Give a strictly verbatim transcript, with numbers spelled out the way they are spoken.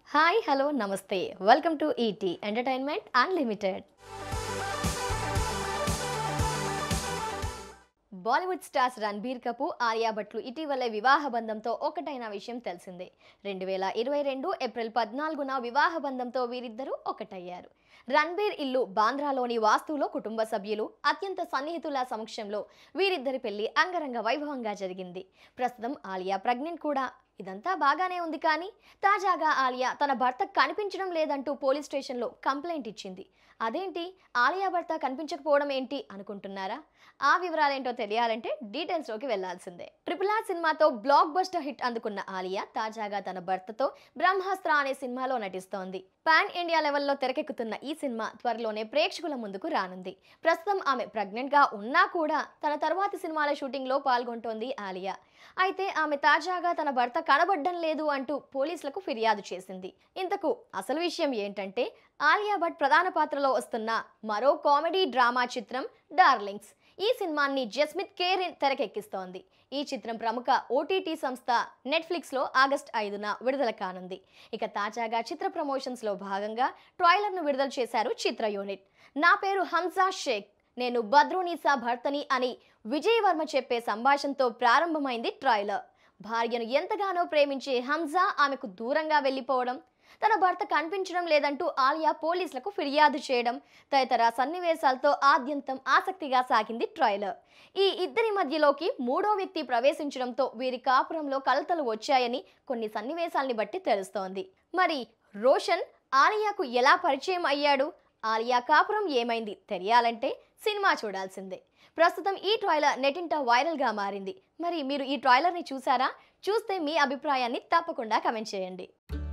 Hi hello namaste welcome to ET entertainment unlimited. Bollywood stars Ranbir Kapoor, Alia భట్లు ఇటీవలే వివాహ బంధంతో ఒకటైన విషయం తెలిసిందే. రెండు వేల ఇరవై రెండు ఏప్రిల్ పద్నాలుగున వివాహ బంధంతో వీరిద్దరూ ఒకటయ్యారు. రణబీర్ ఇల్లు బాంద్రాలోని వాస్తువులో కుటుంబ సభ్యులు, అత్యంత సన్నిహితుల సమక్షంలో వీరిద్దరి పెళ్లి అంగరంగ వైభవంగా జరిగింది. ప్రస్తుతం ఆలియా ప్రెగ్నెంట్ కూడా. ఇదంతా బాగానే ఉంది, కానీ తాజాగా ఆలియా తన భర్త కనిపించడం లేదంటూ పోలీస్ స్టేషన్లో కంప్లైంట్ ఇచ్చింది. అదేంటి, ఆలియా భర్త కనిపించకపోవడం ఏంటి అనుకుంటున్నారా? ఆ వివరాలేంటో తెలియాలంటే డీటెయిల్స్లోకి వెళ్లాల్సిందే. ట్రిపుల్ ఆర్ సినిమాతో బ్లాక్ బస్టర్ హిట్ అందుకున్న ఆలియా తాజాగా తన భర్తతో బ్రహ్మాస్త్ర అనే సినిమాలో నటిస్తోంది. పాన్ ఇండియా లెవెల్లో తెరకెక్కుతున్న ఈ సినిమా త్వరలోనే ప్రేక్షకుల ముందుకు రానుంది. ప్రస్తుతం ఆమె ప్రెగ్నెంట్ గా ఉన్నా కూడా తన తర్వాతి సినిమాల షూటింగ్ లో పాల్గొంటోంది ఆలియా. అయితే ఆమె తాజాగా తన భర్త కనబడ్డం లేదు అంటూ పోలీసులకు ఫిర్యాదు చేసింది. ఇంతకు అసలు విషయం ఏంటంటే, ఆలియా భట్ ప్రధాన పాత్రలో వస్తున్న మరో కామెడీ డ్రామా చిత్రం డార్లింగ్స్. ఈ సినిమాని జస్మిత్ కేరిన్ తెరకెక్కిస్తోంది. ఈ చిత్రం ప్రముఖ ఓటీటీ సంస్థ నెట్ఫ్లిక్స్ లో ఆగస్టు ఐదున విడుదల కానుంది. ఇక తాజాగా చిత్ర ప్రమోషన్స్ లో భాగంగా ట్రైలర్ ను విడుదల చేశారు చిత్ర యూనిట్. నా పేరు హంజా షేక్, నేను బద్రునీసా భర్తని అని విజయ్ వర్మ చెప్పే సంభాషణతో ప్రారంభమైంది ట్రైలర్. భార్యను ఎంతగానో ప్రేమించే హంజా ఆమెకు దూరంగా వెళ్లిపోవడం, తన భర్త కనిపించడం లేదంటూ ఆలియా పోలీసులకు ఫిర్యాదు చేయడం తదితర సన్నివేశాలతో ఆద్యంతం ఆసక్తిగా సాగింది ట్రైలర్. ఈ ఇద్దరి మధ్యలోకి మూడో వ్యక్తి ప్రవేశించడంతో వీరి కాపురంలో కలతలు వచ్చాయని కొన్ని సన్నివేశాల్ని బట్టి తెలుస్తోంది. మరి రోషన్ ఆలియాకు ఎలా పరిచయం అయ్యాడు? ఆలియా కాపురం ఏమైంది తెలియాలంటే సినిమా చూడాల్సిందే. ప్రస్తుతం ఈ ట్రైలర్ నెటింట వైరల్ గా మారింది. మరి మీరు ఈ ట్రైలర్ ని చూసారా? చూస్తే మీ అభిప్రాయాన్ని తప్పకుండా కమెంట్ చేయండి.